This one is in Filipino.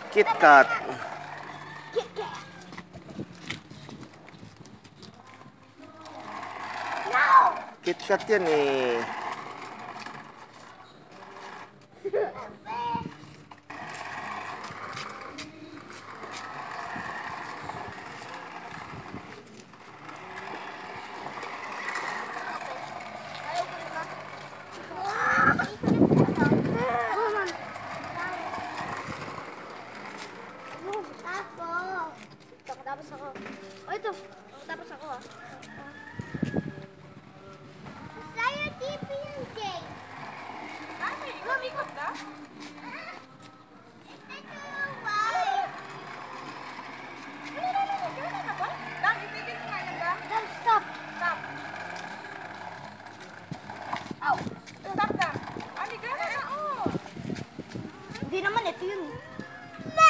KitKat. KitKat yan eh. Tapos ako. Oh, ito. Tapos ako ah. Sa'yo, TV yung Jay. Ay, lumikot ka? Ito yung wow. Gano'n na ba? Dang, itigil mo nga yan, Dang. Dang, stop. Stop. Ow! Stop, Dang. Ani, gano'n na, oh. Hindi naman, ito yun.